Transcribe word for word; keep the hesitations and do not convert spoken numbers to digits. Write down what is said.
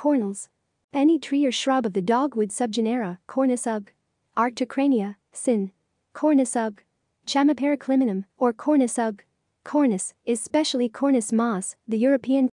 cornels. Any tree or shrub of the dogwood subgenera Cornus ug. Arctocrania, sin. Cornus ug. Chamaepericliminum, or Cornus ug. Cornus is specially Cornus moss, the European